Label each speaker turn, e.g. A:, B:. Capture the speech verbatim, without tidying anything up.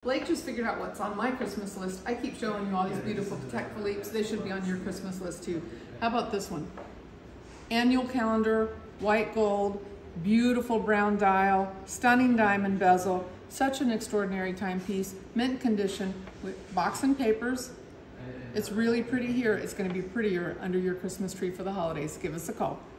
A: Blake just figured out what's on my Christmas list. I keep showing you all these beautiful Patek Philippe's. They should be on your Christmas list too. How about this one? Annual calendar, white gold, beautiful brown dial, stunning diamond bezel, such an extraordinary timepiece, mint condition with box and papers. It's really pretty here. It's going to be prettier under your Christmas tree for the holidays. Give us a call.